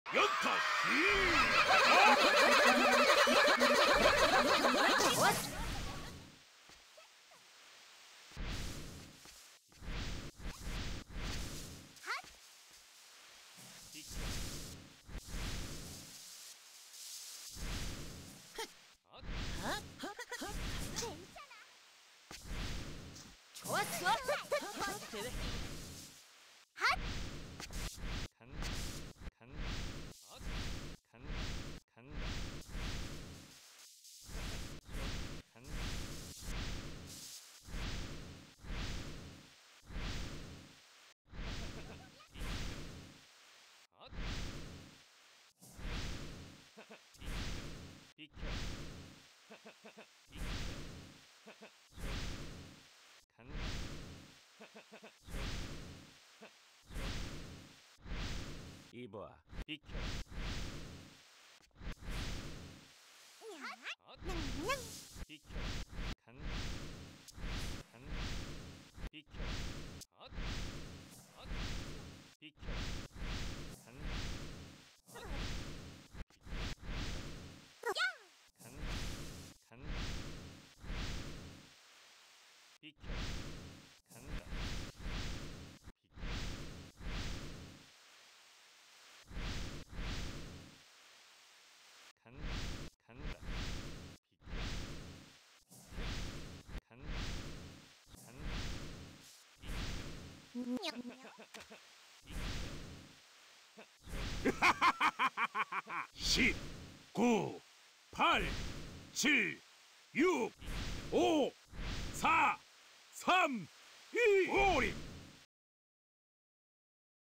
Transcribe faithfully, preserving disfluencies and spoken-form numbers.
여타 좋았어. 대회. 핫. 간, 간, 엇, 간, 간, 간, 엇, 비켜, 비켜, 간, 이봐, 비켜. 엇, 비켜. 간, 간, 비켜. 엇, 엇, 비켜. 간, 엇, 간, 간, 비켜. 간다. 비켜. 간, 간다. 비켜. 간, 간, 십, 구, 팔, 칠, 육, 오, 사, 삼, 이, 올인.